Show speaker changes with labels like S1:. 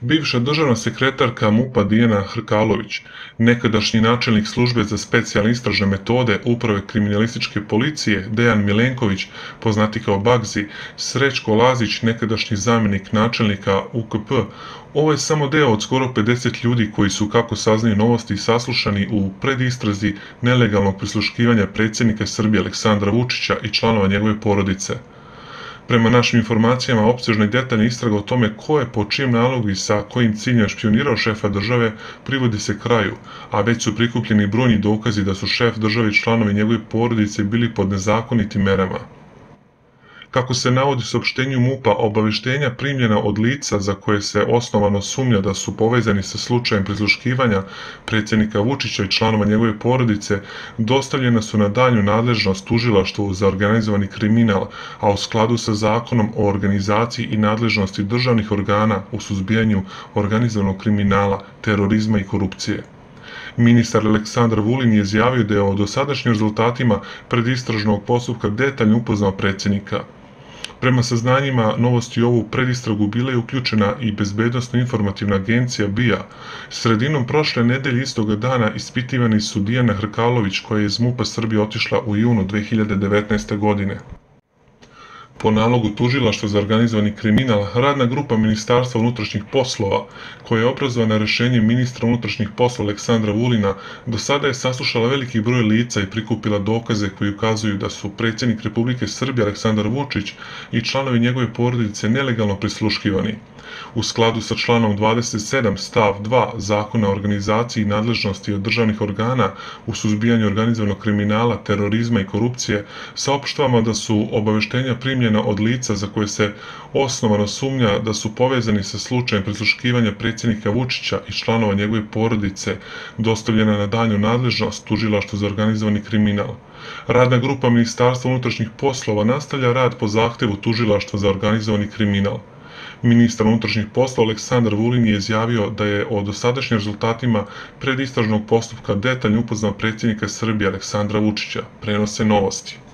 S1: Bivša državna sekretarka MUP-a Dijana Hrkalović, nekadašnji načelnik službe za specijalne istražne metode Uprave kriminalističke policije Dejan Milenković, poznati kao Bagzi, Srećko Lazić, nekadašnji zamjenik načelnika UKP, ovo je samo deo od skoro 50 ljudi koji su, kako saznaju novosti, saslušani u predistrazi nelegalnog prisluškivanja predsjednika Srbije Aleksandra Vučića i članova njegove porodice. Prema našim informacijama, opsežna i detaljna istraga o tome ko je po čijem nalogu i sa kojim ciljem špijunirao šefa države privodi se kraju, a već su prikupljeni brojni dokazi da su šef države i članovi njegove porodice bili pod nezakonitim merama. Kako se navodi u saopštenju MUP-a, obaveštenja primljena od lica za koje se osnovano sumnja da su povezani sa slučajem prisluškivanja predsjednika Vučića i članova njegove porodice dostavljena su na dalju nadležnost tužilaštvu za organizovani kriminal, a u skladu sa zakonom o organizaciji i nadležnosti državnih organa u suzbijanju organizovanog kriminala, terorizma i korupcije. Ministar Aleksandar Vulin je izjavio da je o dosadašnjim rezultatima predistražnog postupka detaljno upoznao predsjednika. Prema saznanjima, novosti u ovu predistragu bila je uključena i Bezbednosno-informativna agencija BIA. Sredinom prošle nedelje istoga dana ispitivani su Dijana Hrkalović, koja je iz MUP-a Srbije otišla u junu 2019. godine. Po nalogu Tužilaštva za organizovani kriminal, radna grupa Ministarstva unutrašnjih poslova, koja je obrazovana rešenjem ministra unutrašnjih poslova Aleksandra Vulina, do sada je saslušala veliki broj lica i prikupila dokaze koji ukazuju da su predsjednik Republike Srbije Aleksandar Vučić i članovi njegove porodice nelegalno prisluškivani. U skladu sa članom 27 stav 2 Zakona o organizaciji i nadležnosti od državnih organa u suzbijanju organizovanog kriminala, terorizma i korupcije, saopštavamo da su obaveštenja primljena od lica za koje se osnovano sumnja da su povezani sa slučajem prisluškivanja predsjednika Vučića i članova njegove porodice dostavljena na dalju nadležnost Tužilaštvu za organizovani kriminal. Radna grupa Ministarstva unutrašnjih poslova nastavlja rad po zahtevu Tužilaštva za organizovani kriminal. Ministar unutrašnjih poslova Aleksandar Vulin je izjavio da je o dosadašnjim rezultatima predistražnog postupka detaljno upoznao predsjednika Srbije Aleksandra Vučića, prenose Novosti.